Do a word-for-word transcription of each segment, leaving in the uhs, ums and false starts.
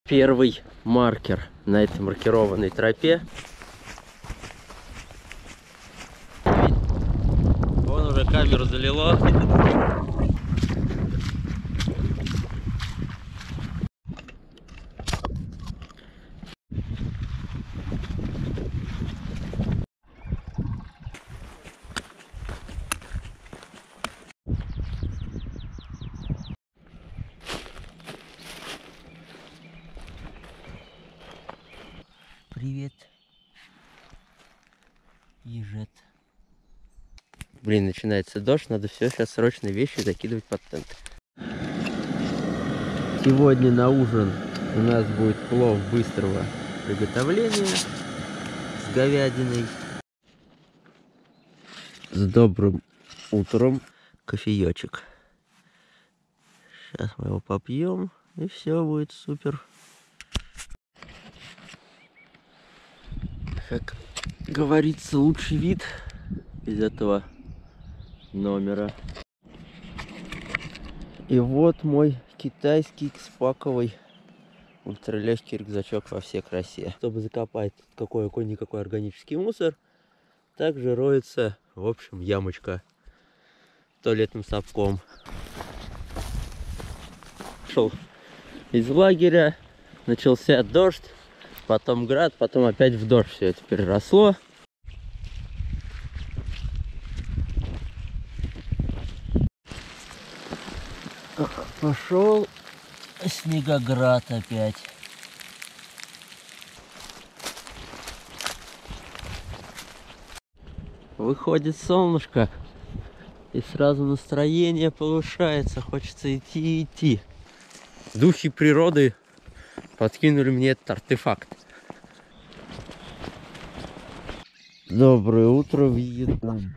Первый маркер на этой маркированной тропе. Вон уже камеру залило. Привет, ежет. Блин, начинается дождь, надо все сейчас срочно вещи закидывать под тент. Сегодня на ужин у нас будет плов быстрого приготовления с говядиной. С добрым утром кофеечек. Сейчас мы его попьем, и все будет супер. Как говорится, лучший вид из этого номера. И вот мой китайский кспаковый ультралегкий рюкзачок во всей красе. Чтобы закопать какой-никакой органический мусор, также роется, в общем, ямочка туалетным сапком. Шел из лагеря, начался дождь, потом град, потом опять в дождь все это переросло. Пошел снегоград опять. Выходит солнышко, и сразу настроение повышается, хочется идти и идти. Духи природы подкинули мне этот артефакт. Доброе утро, Вьетнам.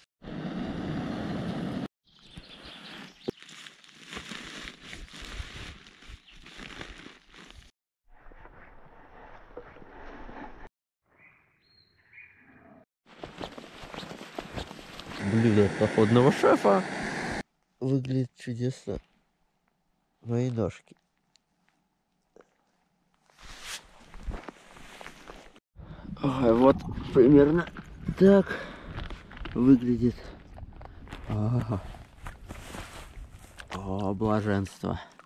Блюдо походного шефа. Выглядит чудесно. Мои ножки. Ой, вот примерно так выглядит. Ага. О, блаженство.